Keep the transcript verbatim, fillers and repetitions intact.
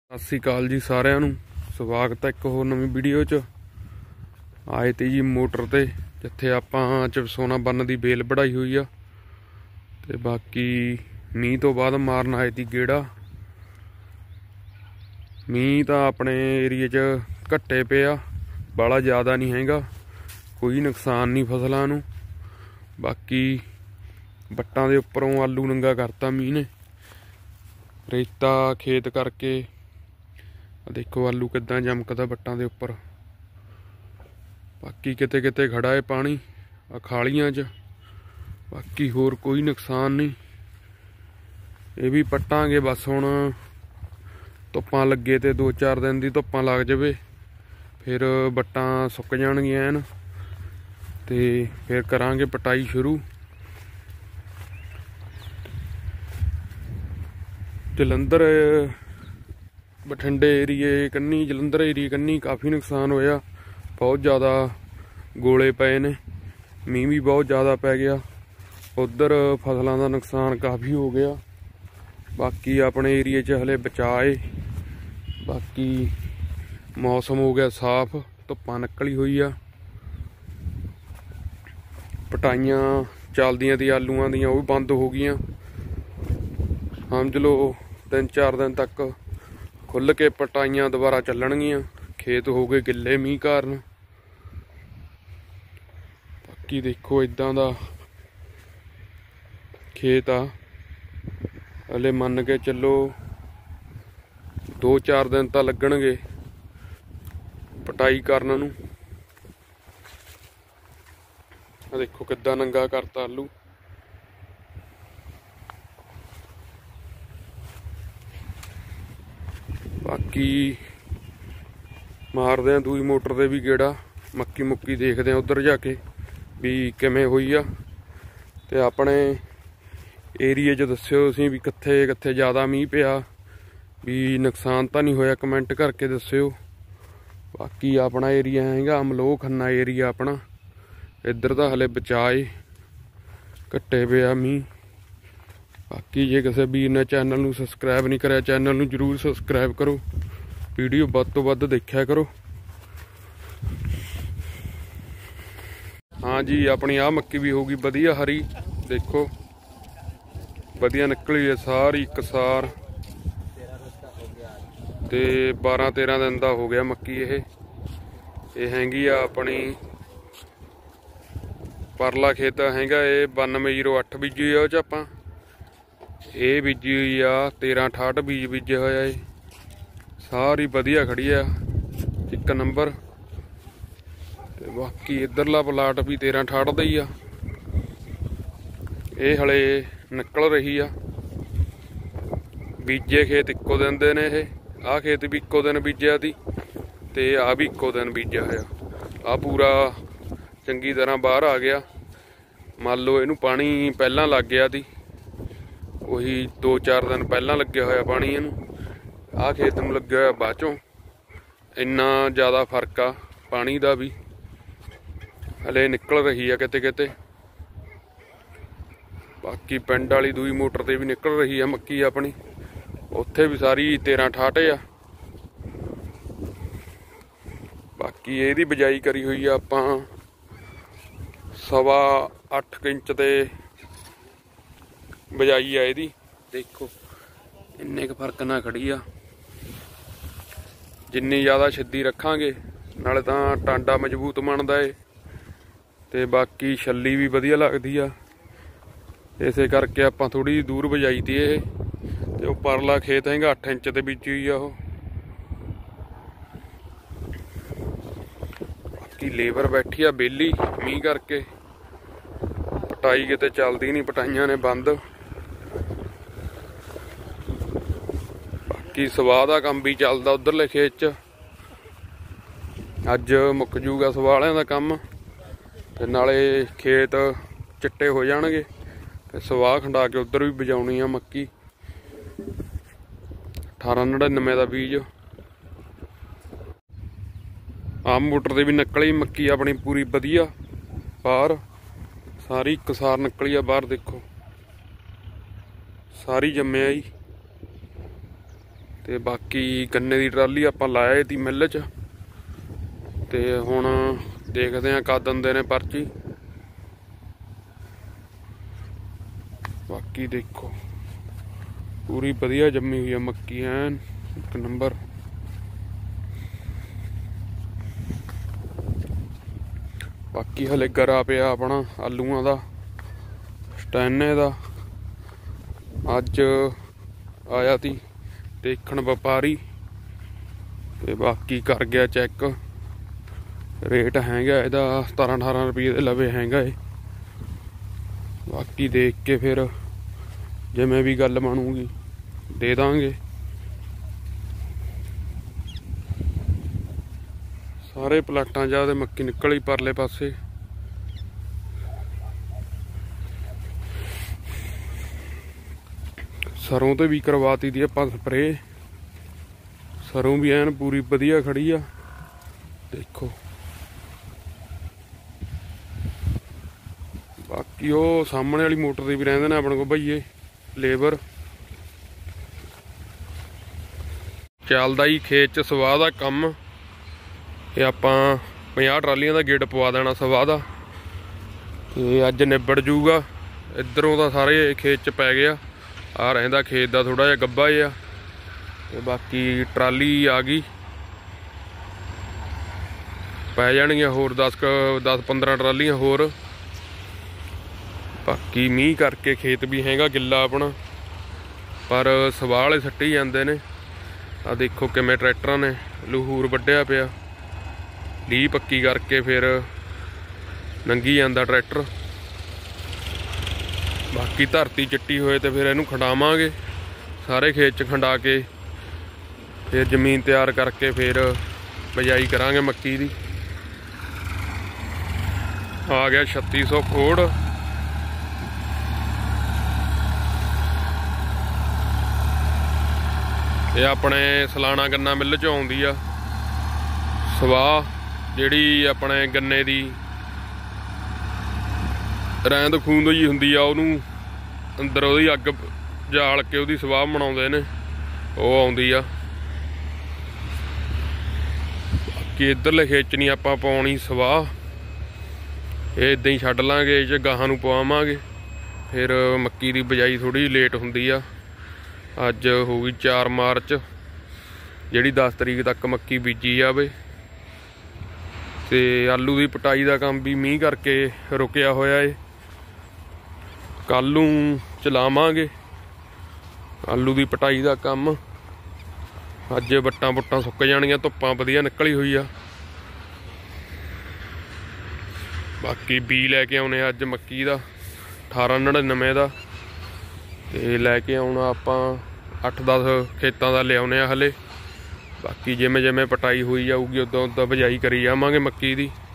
सत श्री अकाल जी सारिਆਂ ਨੂੰ स्वागत है एक होर नवीं वीडियो च। आए थे जी मोटर ते जिथे आपां चवसोना बन्न दी बेल बढ़ाई हुई आ ते बाकी मींह तो बाद मारन आए थे गेड़ा। मींह तो अपने एरिए च घट्टे पे आ, बाला ज़्यादा नहीं हैगा, कोई नुकसान नहीं फसलों नूं। बाकी बट्टां दे उपरों आलू नंगा करता मींह ने, रेता खेत करके देखो आलू किद्दां चमकदा बट्टां दे उपर। बाकी किते किते खड़ा है पानी आ खालियां च, बाकी होर कोई नुकसान नहीं। ये भी पट्टांगे बस हुण धुप्पां लगे ते दो चार दिन दी धुप्पां लग जावे फिर बट्टां सुक जाणगियां ऐन ते फिर करांगे पटाई शुरू। जलंधर बठिंडे एरिए कन्नी जलंधर एरिए कन्नी काफ़ी नुकसान होया, बहुत ज़्यादा गोले पे ने, मींह भी बहुत ज़्यादा पै गया, उधर फसलों का नुकसान काफ़ी हो गया। बाकी अपने एरिए च हले बचाए, बाकी मौसम हो गया साफ, धुप्पां निकली हुई आ, पटाइयां चलदियां दी आलूआं दियां वो भी बंद हो गई। समझ लो तीन चार दिन तक खुल के पटाइयां दोबारा चलणगियां, खेत हो गए गिले मींह कारण। बाकी देखो इदां दा खेत आ, हले मन के चलो दो चार दिन तो लगणगे पटाई करन नूं। देखो किद्दां नंगा करता आलू। बाकी मारदे हैं दूई मोटर ते भी गेड़ा, मक्की मुक्की देखते हैं उधर जाके भी किवें होई आ ते अपने एरिए च दस्सिओ तुसीं भी कित्थे कित्थे ज़्यादा मींह पिया, भी नुकसान तो नहीं होया, कमेंट करके दस्सिओ। बाकी अपना एरिया हैगा अमलोह खन्ना एरिया अपना, इधर तो हले बचाए घट्टे पे आ मींह। बाकी जे किसी वीर ने चैनल नूं सबसक्राइब नहीं करिया, चैनल नूं जरूर सबसक्राइब करो, वीडियो वध तो वध देखा करो। हाँ जी अपनी आ मक्की भी होगी वधिया हरी, देखो वधिया निकली है सारी कसार ते बारह तेरह दिन का हो गया मक्की। ये ये हैगी आ अपनी परला खेत हैगा ये बानवे जीरो अठ बीजी है, आपां ये बीजी हुई आ तेरह अठाहठ बीज बीजे होया है, सारी वधिया खड़ी है एक नंबर। ते बाकी इधरला प्लाट भी तेरह अठाहठ का ही आ, ये हले निकल रही आ। बीजे खेत इक्को दिन दे ने, ये आ खेत भी इक्को दिन बीजिया दी ते आ भी इक्को दिन बीजा होया। आ पूरा चंगी तरह बाहर आ गया, मान लो इनू पानी पहला लग गया दी, वही दो चार दिन पहला लग्या होया पानी इनू, आ खेत नूं लग्या होया बाद चों। इन्ना ज़्यादा फर्क आ पानी दा भी, हले निकल रही है किते किते। बाकी पिंड वाली दूई मोटर ते भी निकल रही है मक्की अपनी, उत्थे भी सारी तेरह अठाहठ आ। बाकी ਇਹਦੀ बिजाई करी हुई है आपां सवा अठ इंच ते बिजाई आ ਇਹਦੀ, देखो इन्ने क फर्क ना खड़ी आ। जिन्नी ज़्यादा छिद्दी रखांगे नाले तां टांडा मजबूत बनदा है ते बाकी छल्ली भी वधिया लगदी आ, इसे करके आपां थोड़ी दूर बिजाई ती ये। ते वो परला खेत हैगा अठ इंच ते बीजी हुई आ वो। बाकी लेबर बैठी आ बेली मींह करके, पटाई किते चलदी नहीं, पटाइयां ने बंद। बाकी सवाह का काम भी चलदा उधरले खेत च, अज मुक जूगा सवाह वालियां दा काम ते नाले खेत चिट्टे हो जाणगे, ते सवाह खंडा के उधर भी बजाउणी आ मक्की। अठारह नड़िनवे का बीज आम मोटर से भी निकली मक्की अपनी पूरी वधिया बाहर, सारी कसार निकली आ बाहर, देखो सारी जम्मे आई। ਤੇ ਬਾਕੀ ਗੰਨੇ ਦੀ ਟਰਾਲੀ ਆਪਾਂ ਲਾਇਆ ਤੀ ਮਿੱਲ 'ਚ ਤੇ ਹੁਣ ਦੇਖਦੇ ਆ ਕਦ ਦਿੰਦੇ ਨੇ ਪਰਚੀ। ਬਾਕੀ ਦੇਖੋ ਪੂਰੀ ਵਧੀਆ ਜੰਮੀ ਹੋਈ ਆ ਮੱਕੀ ਐਨ ਇੱਕ ਨੰਬਰ। ਬਾਕੀ ਹਲੇ ਗਰਾ ਪਿਆ ਆਪਣਾ ਆਲੂਆਂ ਦਾ ਸਟੈਨੇ ਦਾ। ਅੱਜ ਆਇਆ ਤੀ ਦੇਖਣ ਵਪਾਰੀ ਤੇ ਬਾਕੀ ਕਰ ਗਿਆ ਚੈੱਕ। ਰੇਟ ਹੈਗਾ ਇਹਦਾ ਸਤਾਰਾਂ ਅਠਾਰਾਂ ਰੁਪਏ ਦੇ ਲਵੇ ਹੈਗਾ ਏ। ਬਾਕੀ ਦੇਖ ਕੇ ਫਿਰ ਜਿਵੇਂ ਵੀ ਗੱਲ ਬਣੂਗੀ ਦੇ ਦਾਂਗੇ। ਸਾਰੇ ਪਲਾਟਾਂ ਜਾ ਤੇ ਮੱਕੀ ਨਿਕਲੀ ਪਰਲੇ ਪਾਸੇ। ਸਰੋਂ ਤੇ ਵੀ ਕਰਵਾਤੀ ਦੀ ਆਪਾਂ ਸਪਰੇ। ਸਰੋਂ ਵੀ ਐਨ ਪੂਰੀ ਵਧੀਆ ਖੜੀ ਆ ਦੇਖੋ। ਬਾਕੀ ਉਹ ਸਾਹਮਣੇ ਵਾਲੀ ਮੋਟਰ ਦੇ ਵੀ ਰਹਿੰਦੇ ਨੇ ਆਪਣੇ ਕੋਲ ਭਈਏ ਲੇਬਰ। ਚੱਲਦਾ ਹੀ ਖੇਤ 'ਚ ਸਵਾਹ ਦਾ ਕੰਮ। ਇਹ ਆਪਾਂ ਪੰਜਾਹ ਟਰਾਲੀਆਂ ਦਾ ਗੇਟ ਪਵਾ ਦੇਣਾ ਸਵਾਹ ਦਾ ਤੇ ਅੱਜ ਨਿਬੜ ਜੂਗਾ। ਇੱਧਰੋਂ ਤਾਂ ਸਾਰੇ ਖੇਤ 'ਚ ਪੈ ਗਿਆ। ਆ ਰਹਿੰਦਾ ਖੇਤ ਦਾ ਥੋੜਾ ਜਿਹਾ ਗੱਭਾ ਜਿਹਾ ਤੇ ਬਾਕੀ ਟਰਾਲੀ ਆ ਗਈ। ਪੈ ਜਾਣਗੀਆਂ ਹੋਰ ਦਸ ਕੁ ਦਸ ਪੰਦਰਾਂ ਟਰਾਲੀਆਂ ਹੋਰ। ਬਾਕੀ ਮੀਂਹ ਕਰਕੇ ਖੇਤ ਵੀ ਹੈਗਾ ਗਿੱਲਾ ਆਪਣਾ ਪਰ ਸਵਾਹ ਵਾਲੇ ਸੱਟੀ ਜਾਂਦੇ ਨੇ। ਆ ਦੇਖੋ ਕਿਵੇਂ ਟਰੈਕਟਰਾਂ ਨੇ ਲਹੂਰ ਵੱਢਿਆ ਪਿਆ। ਲੀਹ ਪੱਕੀ ਕਰਕੇ ਫਿਰ ਲੰਘੀ ਜਾਂਦਾ ਟਰੈਕਟਰ। ਬਾਕੀ ਧਰਤੀ ਚਿੱਟੀ ਹੋਏ ਤੇ ਫਿਰ ਇਹਨੂੰ ਖੰਡਾਵਾਂਗੇ ਸਾਰੇ ਖੇਤ 'ਚ ਖੰਡਾ ਕੇ ਫਿਰ ਜ਼ਮੀਨ ਤਿਆਰ ਕਰਕੇ ਫਿਰ ਬਿਜਾਈ ਕਰਾਂਗੇ ਮੱਕੀ ਦੀ। ਆ ਗਿਆ ਛੱਤੀ ਸੌ ਖੋੜ। ਇਹ ਆਪਣੇ ਸਲਾਣਾ ਗੰਨਾ ਮਿੱਲ 'ਚੋਂ ਆਉਂਦੀ ਆ ਸਵਾਹ ਜਿਹੜੀ ਆਪਣੇ ਗੰਨੇ ਦੀ ਰਹਿੰਦ ਖੂੰਦ ਜੀ ਹੁੰਦੀ ਆ। ਉਹਨੂੰ ਅੰਦਰ ਉਹਦੀ ਅੱਗ ਜਾਲ ਕੇ ਉਹਦੀ ਸਵਾਹ ਬਣਾਉਂਦੇ ਨੇ ਉਹ ਆਉਂਦੀ ਆ। ਬਾਕੀ ਇੱਧਰਲੇ ਖੇਤ 'ਚ ਨਹੀਂ ਆਪਾਂ ਪਾਉਣੀ ਸਵਾਹ। ਇਹ ਇੱਦਾਂ ਹੀ ਛੱਡ ਲਾਂਗੇ ਇਹ 'ਚ ਗਾਹਾਂ ਨੂੰ ਪਵਾਵਾਂਗੇ। ਫਿਰ ਮੱਕੀ ਦੀ ਬਿਜਾਈ ਥੋੜ੍ਹੀ ਲੇਟ ਹੁੰਦੀ ਆ। ਅੱਜ ਹੋ ਗਈ ਚਾਰ ਮਾਰਚ ਜਿਹੜੀ ਦਸ ਤਰੀਕ ਤੱਕ ਮੱਕੀ ਬੀਜੀ ਜਾਵੇ। ਤੇ ਆਲੂ ਦੀ ਪਟਾਈ ਦਾ ਕੰਮ ਵੀ ਮੀਂਹ ਕਰਕੇ ਰੁਕਿਆ ਹੋਇਆ ਏ। ਕੱਲ੍ਹ ਨੂੰ ਚਲਾਵਾਂਗੇ ਆਲੂ ਦੀ ਪਟਾਈ ਦਾ ਕੰਮ। ਅੱਜ ਵੱਟਾਂ ਵੁੱਟਾਂ ਸੁੱਕ ਜਾਣੀਆਂ ਧੁੱਪਾਂ ਵਧੀਆ ਨਿਕਲੀ ਹੋਈ ਆ। ਬਾਕੀ ਬੀ ਲੈ ਕੇ ਆਉਣੇ ਅੱਜ ਮੱਕੀ ਦਾ ਅਠਾਰਾਂ ਨੜਿਨਵੇਂ ਦਾ ਤੇ ਲੈ ਕੇ ਆਉਣਾ ਆਪਾਂ ਅੱਠ ਦਸ ਖੇਤਾਂ ਦਾ ਲਿਆਉਣੇ ਆ ਹਲੇ। ਬਾਕੀ ਜਿਵੇਂ ਜਿਵੇਂ ਪਟਾਈ ਹੋਈ ਜਾਊਗੀ ਉਦੋਂ ਉਦੋਂ ਬਿਜਾਈ ਕਰੀ ਜਾਵਾਂਗੇ ਮੱਕੀ ਦੀ।